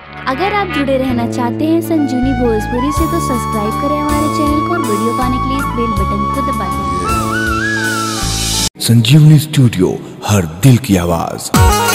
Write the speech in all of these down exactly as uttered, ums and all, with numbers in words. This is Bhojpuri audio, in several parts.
अगर आप जुड़े रहना चाहते हैं संजीवनी भोजपुरी से तो सब्सक्राइब करें हमारे चैनल को और वीडियो पाने के लिए इस बेल बटन को दबा दें। संजीवनी स्टूडियो, हर दिल की आवाज।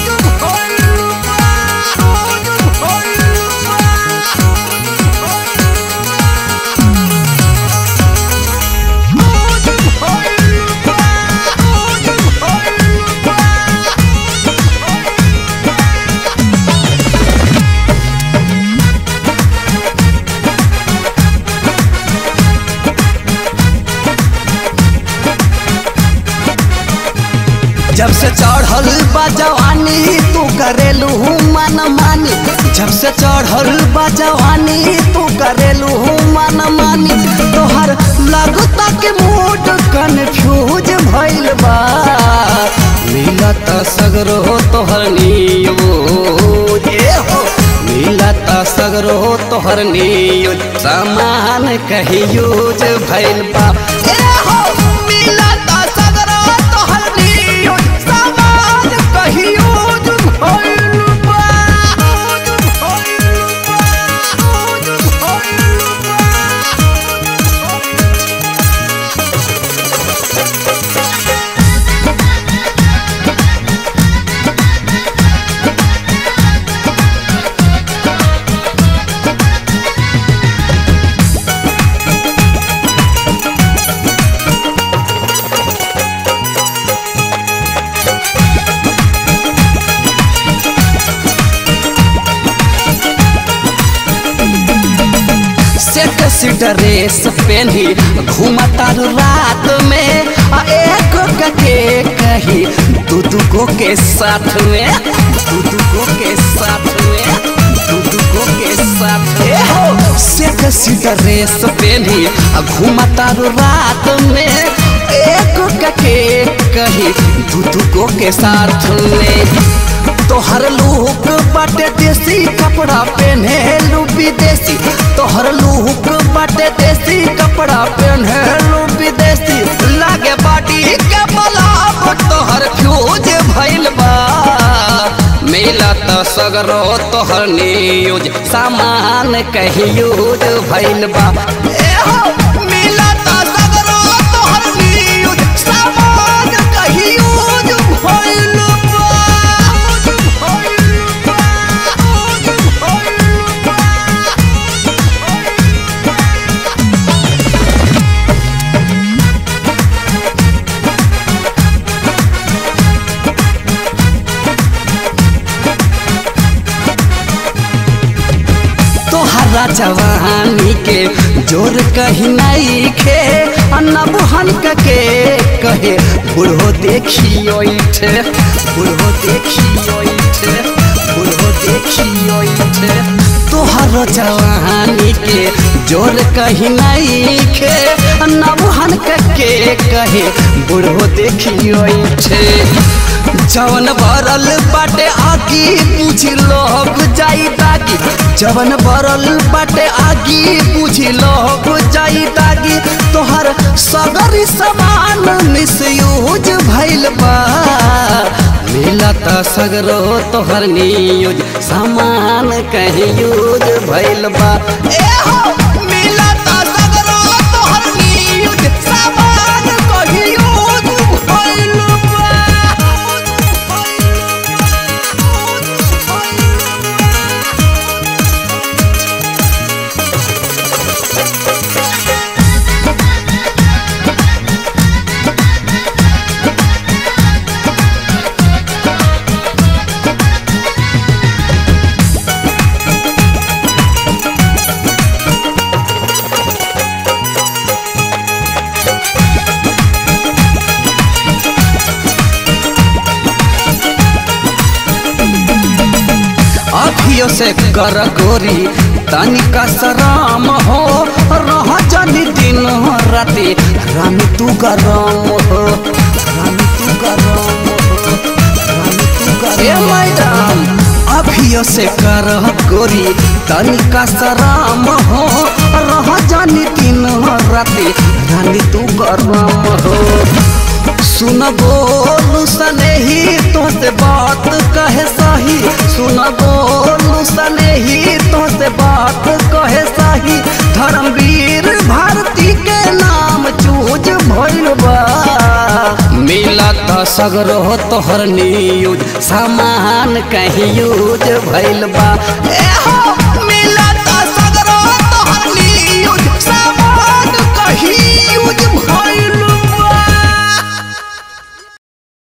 जब से चढ़ल बा जवानी तू करेलू मन मानी, जब से चढ़ल बा जवानी तू करेलू मन मानी, तोहर लगता के मूड कन्फ्यूज भइल बा, मिलत सगरो तोहर न्यूज, हो मिलत सगरो तोहर न्यूज, सामान कहीं यूज भइल बा, हो मिलत सगरो तोहर न्यूज, सामान कहीं यूज भइल बा। ड्रेस पहनी घूमता रात में, एक के कही दू दू के साथ में, दू दू के साथ में, दू दू के साथ में, सेक्सी ड्रेस पहनी घूमता रात में, एक के कही दू दू के साथ में, तोहर लुक बाटे देसी कपड़ा पहने लू विदेशी, तोहर लुक बाटे देसी कपड़ा पहने लू विदेशी, लागे बाटी के बलाब तोहर फ्यूज भइल बा, मिलत सगरो तोहर न्यूज, सामान कहीं यूज भइल बा, ए हो मिलत सगरो तोहर न्यूज, सामान कहीं यूज भइल बा। जवानी के जोर कहीं नहीं खे, नबहन के कहे बुढ़ो देखियो, बुढ़ो देखियो, बुढ़ो देखियो, तोहर जवानी के जोर कहीं नहीं खे, नबहन के कहे बुढ़ो देखियो, जवन भरल बाटे आगी पूछ लोग जाई दागी, जवन भरल बाटे आगी पूछ लोग जाई दागी, तोहर सगरी सामान मिसयूज भइल बा, मिलत सगरो तोहर न्यूज, सामान कहीं यूज भइल बा, ए हो मिलत सगरो तोहर न्यूज, सामान कहीं यूज भइल बा। अभियो से कर गोरी तनिका शराम हो, रह जानी दिन राती रानी तू गरम हो, रानी तू गरम हो, रानी तू गरम मैडम, अभियो से कर गोरी तनिका शराम हो, रह जानी दिन राती रानी तू गरम हो, सुन बोलू सनेही तो से बात कहे सही, सुन बोलू सनेही धर्मवीर भारती के नाम चूज भइल बा। मिलत सगरो तोहर न्यूज सामान कहीं यूज भइल बा। ए हो